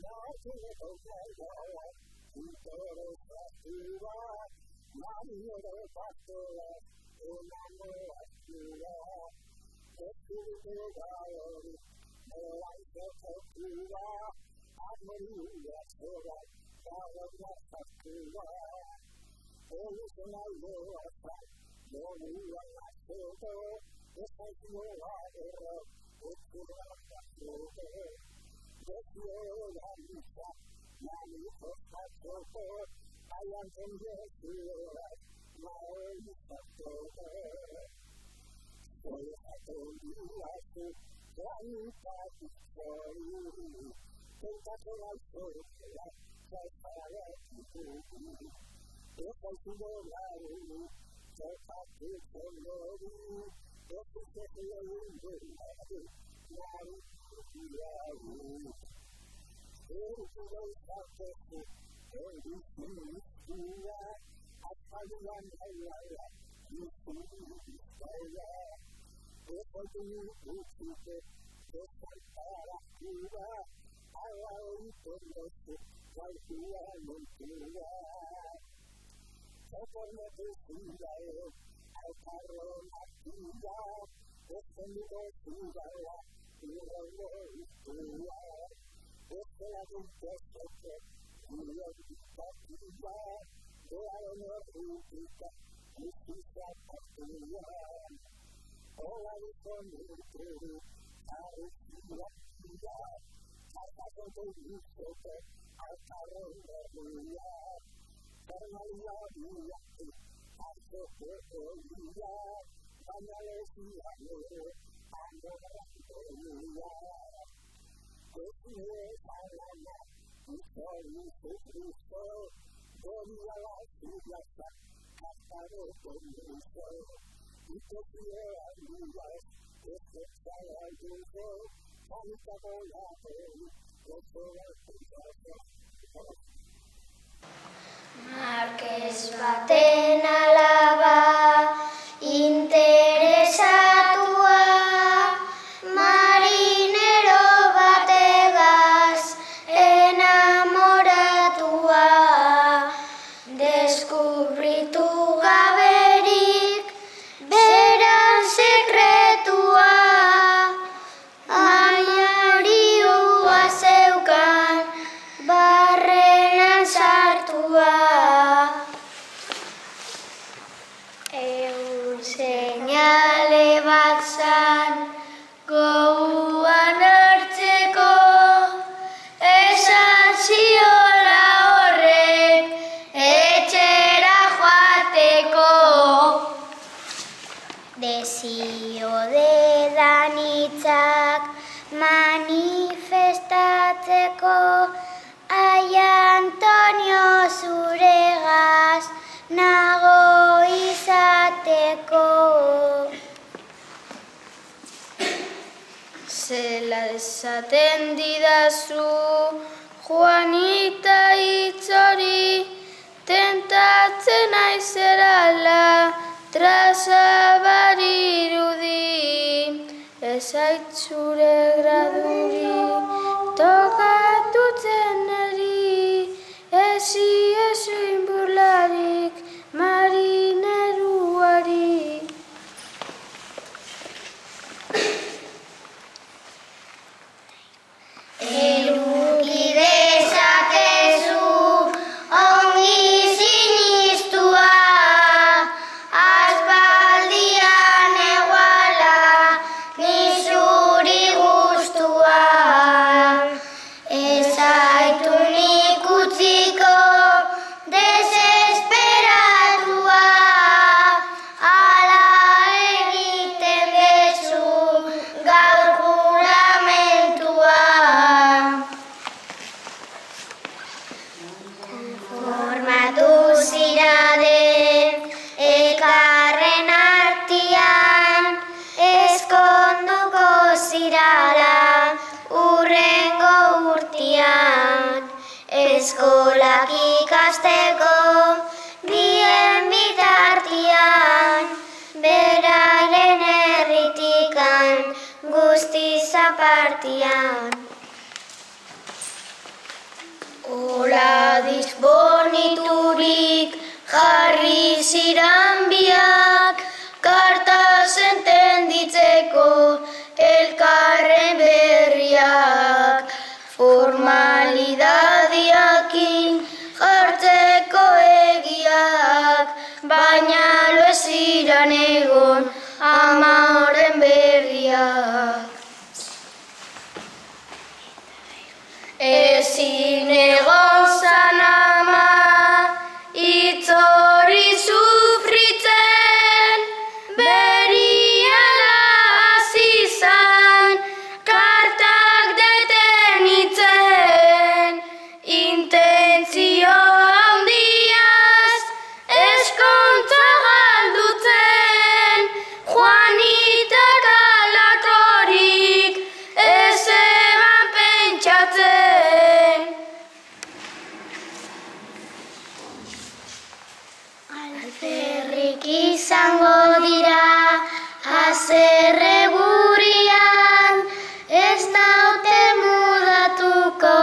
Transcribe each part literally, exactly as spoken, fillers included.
Markes baten alaba interesatua, marinero bategaz enamoratua, deskubritu gaberik beran sekretua, amorioa zeukan barrenan sartua. Egun seinale bat zan gogoan hartzeko, esan ziola horrek etxera joateko. Desio dedan hitzak manifestatzeko, ai Antonio zuregaz nago izateko. Zela esaten didazu Juanita hitz hori, tentatzen aizerala traza barirudi, ez aitzure graduri tokatutzen eri, ezi ezin burlarik marineruari. Eduki dezakezu ongi sinistua, aspaldian eguala ni zuri gustua. Ez zaitu nik utziko desesperatua, ala egiten bezu gaur juramentua. Konformatu ziraden elkarren artian, ezkonduko zirala urrengo urtian, eskolak ikasteko bien bitartian, berairen herritikan guztiz apartian. Ola disboniturik jarri ziran biak, kartaz entenditzeko elkarren berriak, formalidadiakin jartzeko egiak, baina lo ez ziran egon ama horren berriak. Ezin egon zan ama hitz hori sufritzen, beriala hasi zan kartak detenitzen, intentzio handiaz eskontza galdutzen, Juanitak halakorik ez eban pentsatzen. Alferrik izango dira haserre gurian, ez naute mudatuko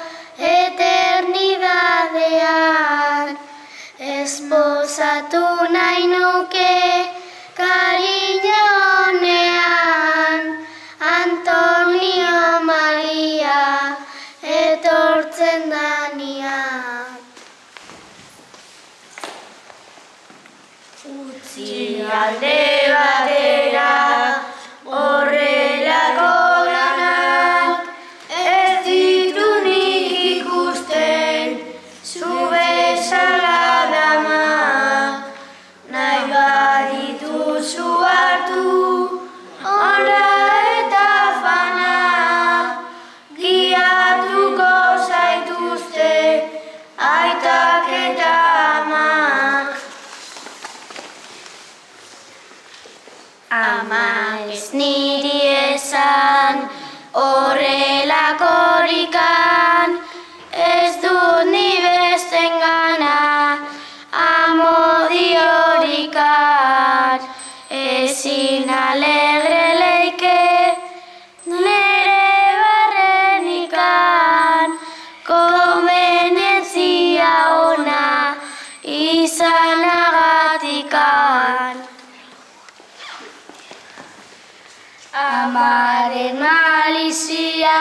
eternidadean. Esposatu nahi nuke kariño honean, Antonio Maria etortzen danian. Utzi alde batera horrelako lanak, ez ditu nik ikusten zu bezala dama, nahi badituzu hartu honra eta fana, guiatuko zaituzte aitak eta amak. Ama ez niri esan horrelakorikan, ez dut ni bestengana amodiorikan, ezin alegre leike nere barrenikan, konbenientzia ona izanagatikan. Amaren malizia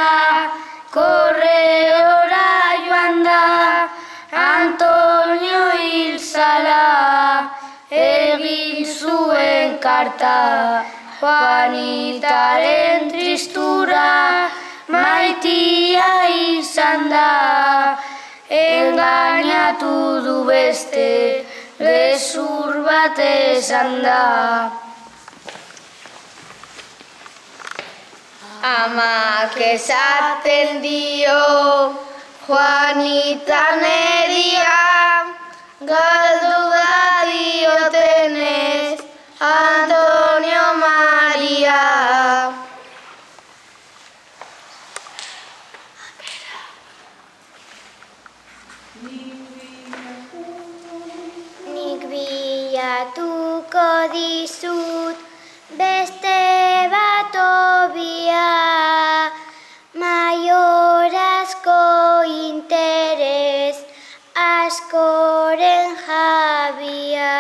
korreora joan da, Antonio hil zala egin zuen karta, Juanitaren tristura maitia izan da, engainatu du beste gezur bat esan da. Amak esaten dio Juanita neria, galdu da diotenez Antonio Maria. Nik bilatuko dizut beste bat obia, maiorazko interes askoren jabia.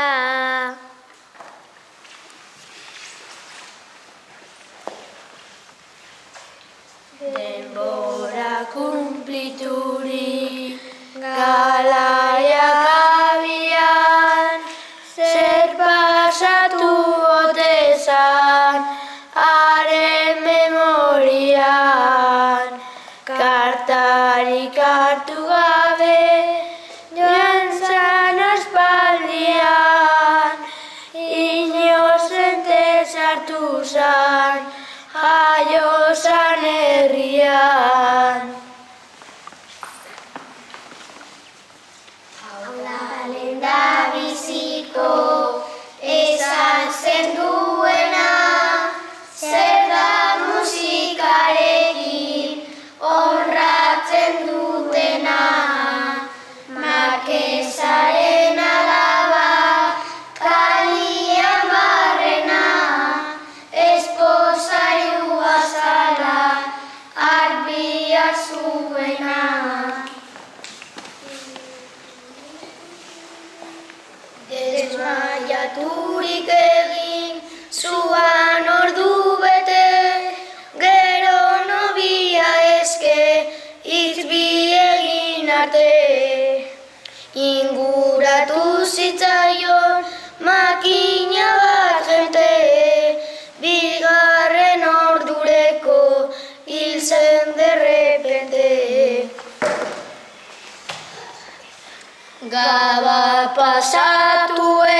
Denbora kumpliturik galaiak abian, zer pasatu otezan haren memorian, kartarik hartu gabe joan zan aspaldian, inozente sartu zan jaio zan herrian. Haudalen da biziko esan zen duena, zer da musikarekin honratzen dutena, Markesaren alaba kalian barrena, esposailua zala arbiak zuena. Gaba pasatu